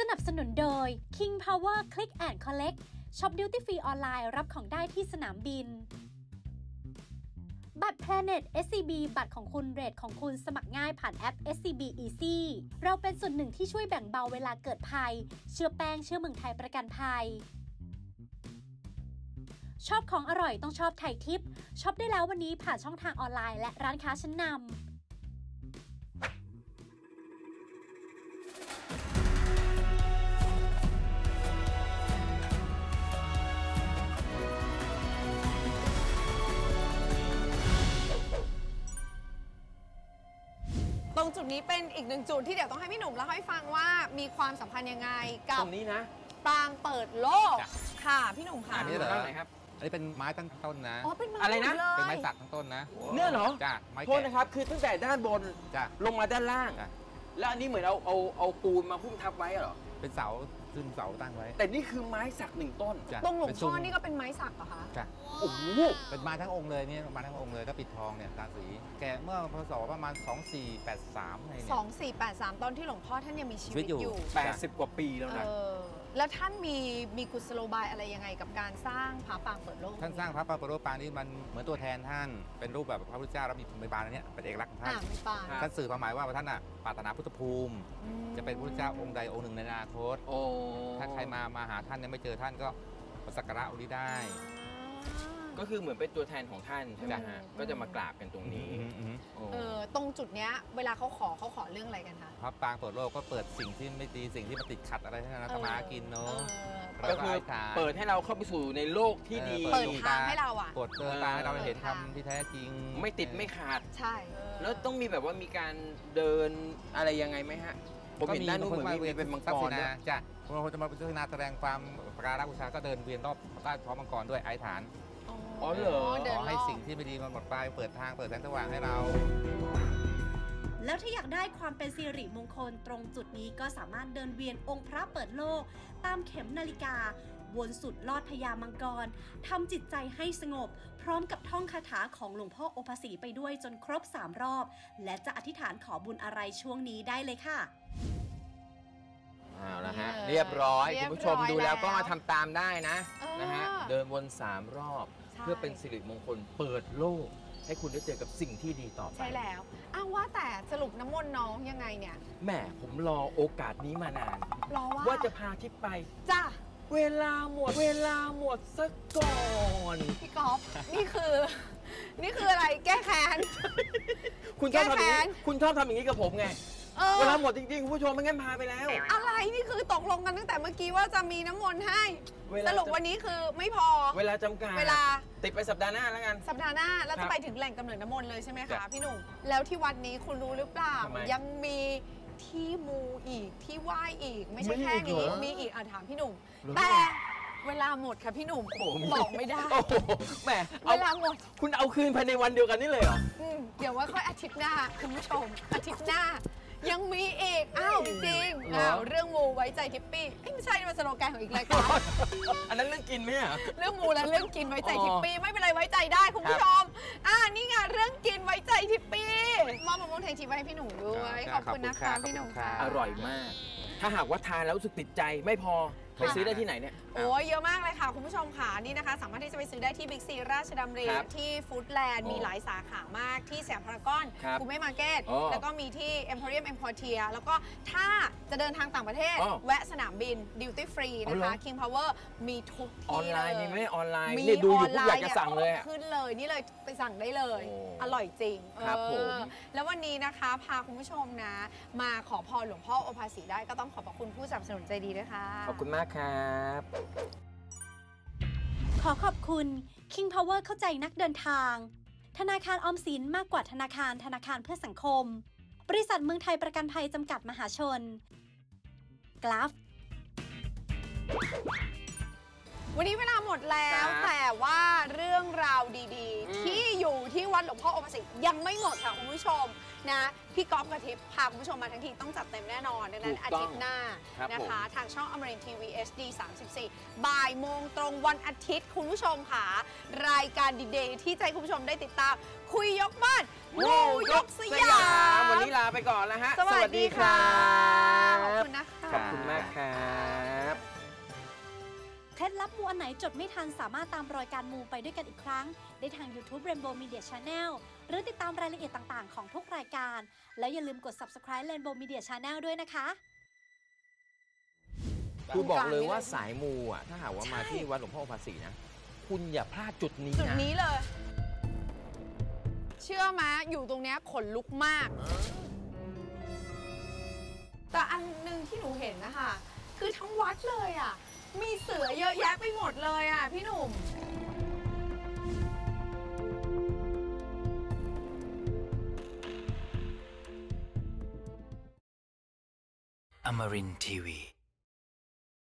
นับสนุนโดย King Power Click and Collect ช็อป Duty Free ออนไลน์รับของได้ที่สนามบินบัตร Planet SCB บัตรของคุณเรทของคุณสมัครง่ายผ่านแอป SCB Easy เราเป็นส่วนหนึ่งที่ช่วยแบ่งเบาเวลาเกิดภัยเชื่อแป้งเชื่อเมืองไทยประกันภัยชอบของอร่อยต้องชอบไทยทิปช็อปได้แล้ววันนี้ผ่านช่องทางออนไลน์และร้านค้าชั้นนำตรงจุดนี้เป็นอีกหนึ่งจุดที่เดี๋ยวต้องให้พี่หนุ่มเล่าให้ฟังว่ามีความสัมพันธ์ยังไงกับตรงนี้นะปางเปิดโลกค่ะพี่หนุ่มค่ะอันนี้เหรอไหนครับอันนี้เป็นไม้ตั้งต้นนะอ๋อเป็นไม้อะไรนะเป็นไม้สักทั้งต้นนะเนี่ยเหรอจ้ะไม้โทษนะครับคือตั้งแต่ด้านบนจ้ะลงมาด้านล่างแล้วอันนี้เหมือนเอาปูนมาหุ้มทับไว้เหรอเป็นเสาซึ่งเสาตั้งไว้แต่นี่คือไม้สักหนึ่งต้นตรงหลวงพ่อนี่ก็เป็นไม้สักเหรอคะจ้ะโอ้โหเป็นไม้ทั้งองค์เลยนี่ไม้ทั้งองค์เลยถ้าปิดทองเนี่ยตาสีแกเมื่อพศประมาณ2483อะไรเนี่ย 2483ตอนที่หลวงพ่อท่านยังมีชีวิตอยู่ 80 กว่าปีแล้วนะแล้วท่านมีกุศโลบายอะไรยังไงกับการสร้างพระปางเปิดโลกท่านสร้างพระปางเปิดโลกปางนี้มันเหมือนตัวแทนท่านเป็นรูปแบบพระพุทธเจ้าแล้วมีไม้บานอันนี้เป็นเอกลักษณ์ของท่านท่านสื่อความหมายว่าท่านน่ะปรารถนาพุทธภูมิจะเป็นพระพุทธเจ้าองค์ใดองค์หนึ่งในอนาคตถ้าใครมาหาท่านยังไม่เจอท่านก็สักการะองค์นี้ได้ก็คือเหมือนเป็นตัวแทนของท่านใช่ไหมฮะก็จะมากราบกันตรงนี้ตรงจุดเนี้ยเวลาเขาขอเรื่องอะไรกันคะพระปางเปิดโลกก็เปิดสิ่งที่ไม่ดีสิ่งที่มาติดขัดอะไรทั้งนั้นทำมากินเนาะก็คือเปิดให้เราเข้าไปสู่ในโลกที่ดีเปิดทางให้เราเปิดตาให้เราเห็นธรรมที่แท้จริงไม่ติดไม่ขาดใช่แล้วต้องมีแบบว่ามีการเดินอะไรยังไงไหมฮะผมเห็นด้านนู้นเหมือนมีเป็นมังกรนะจ้ะบางคนจะมาพิจารณาแสดงความประการบูชาก็เดินเวียนรอบใต้ท้องมังกรด้วยไอฐานอ๋อเหรอขอให้สิ่งที่ไม่ดีมันหมดไปเปิดทางเปิดแสงสว่างให้เราแล้วถ้าอยากได้ความเป็นสิริมงคลตรงจุดนี้ก็สามารถเดินเวียนองค์พระเปิดโลกตามเข็มนาฬิกาวนสุดลอดพญามังกรทำจิตใจให้สงบพร้อมกับท่องคาถาของหลวงพ่อโอภาสีไปด้วยจนครบ3 รอบและจะอธิษฐานขอบุญอะไรช่วงนี้ได้เลยค่ะเอาละฮะเรียบร้อยคุณผู้ชมดูแล้วก็มาทำตามได้นะฮะเดินวน3 รอบเพื่อเป็นสิริมงคลเปิดโลกให้คุณได้เจอกับสิ่งที่ดีต่อไปใช่แล้วอ้าวว่าแต่สรุปน้ำมนต์น้องยังไงเนี่ยแหมผมรอโอกาสนี้มานานรอว่าจะพาทิพย์ไปจ้ะเวลาหมดสักก่อนพี่ก๊อฟนี่คืออะไรแก้แค้นคุณชอบทำอย่างนี้คุณชอบทำอย่างนี้กับผมไงเวลาหมดจริงๆคุณผู้ชมไม่งั้นพาไปแล้วอะไรนี่คือตกลงกันตั้งแต่เมื่อกี้ว่าจะมีน้ำมนต์ให้สรุปวันนี้คือไม่พอเวลาจำกัดติดไปสัปดาห์หน้าแล้วกันสัปดาห์หน้าแล้วจะไปถึงแหล่งกำเนิดน้ำมนต์เลยใช่ไหมคะพี่หนุ่มแล้วที่วัดนี้คุณรู้หรือเปล่ายังมีที่มูอีกที่ไหว้อีกไม่ใช่แค่นี้มีอีกถามพี่หนุ่มแต่เวลาหมดค่ะพี่หนุ่มบอกไม่ได้แหมเวลาหมดคุณเอาคืนภายในวันเดียวกันนี่เลยเหรอเดี๋ยวว่าค่อยอาทิตย์หน้าคุณผู้ชมอาทิตย์หน้ายังมีอีกจริงเรื่องมูไว้ใจทิปปี้ไม่ใช่มันสโลแกนของอีกรายการอันนั้นเรื่องกินไหมอ่ะเรื่องมูและเรื่องกินไว้ใจทิปปี้ไม่เป็นไรไว้ใจได้คุณผู้ชมนี่ไงเรื่องกินไว้ใจทิปปี้มอบมะม่วงแทงชีไว้ให้พี่หนุ่มด้วยขอบคุณนะคะพี่หนุ่มค่ะอร่อยมากถ้าหากว่าทานแล้วรู้สึกติดใจไม่พอไปซื้อได้ที่ไหนเนี่ยโอ้ยเยอะมากเลยค่ะคุณผู้ชมค่ะนี่นะคะสามารถที่จะไปซื้อได้ที่บิ๊กซีราชดำเนินที่ฟู้ดแลนด์มีหลายสาขามากที่สยามพารากอนกูเม่มาร์เก็ตแล้วก็มีที่เอ็มโพเรียมเอ็มพอร์เทียแล้วก็ถ้าจะเดินทางต่างประเทศแวะสนามบินดิวตี้ฟรีนะคะ King Power มีทุกที่ออนไลน์มีไหมออนไลน์นี่ดูอยู่อยากจะสั่งเลยขึ้นเลยนี่เลยไปสั่งได้เลยอร่อยจริงครับผมแล้ววันนี้นะคะพาคุณผู้ชมนะมาขอพรหลวงพ่อโอภาสีได้ก็ต้องขอบคุณผู้สนับสนุนใจดีด้วยค่ะขอบคุณมากครับขอขอบคุณ King Power เข้าใจนักเดินทางธนาคารออมสินมากกว่าธนาคารเพื่อสังคมบริษัทเมืองไทยประกันภัยจำกัดมหาชนกราฟวันนี้เวลาหมดแล้วแต่ว่าเรื่องราวดีๆที่อยู่ที่วัดหลวงพ่อโอภาสียังไม่หมดค่ะคุณผู้ชมนะพี่ก๊อฟกับทิพย์พาคุณผู้ชมมาทั้งทีต้องจัดเต็มแน่นอนดังนั้นอาทิตย์หน้านะคะทางช่องอมรินทร์ทีวี HD 34บ่ายโมงตรงวันอาทิตย์คุณผู้ชมค่ะรายการดีเดย์ที่ใจคุณผู้ชมได้ติดตามคุยยกบ้านงูยกสยามวันนี้ลาไปก่อนแล้วฮะสวัสดีค่ะขอบคุณนะคะขอบคุณมากครับเคล็ดลับมูอันไหนจดไม่ทันสามารถตามรอยการมูไปด้วยกันอีกครั้งได้ทาง YouTube Rainbow Media Channel หรือติดตามรายละเอียดต่างๆของทุกรายการแล้วอย่าลืมกด Subscribe Rainbow Media Channel ด้วยนะคะคือบอกเลยว่าสายมูอ่ะถ้าหากว่ามาที่วัดหลวงพ่อภาษีนะคุณอย่าพลาดจุดนี้นะจุดนี้เลย เชื่อไหมอยู่ตรงเนี้ยขนลุกมาก แต่อันหนึ่งที่หนูเห็นนะคะคือทั้งวัดเลยอ่ะมีเสือเยอะแยะไปหมดเลยอ่ะพี่หนุ่ม Amarin Tiwi.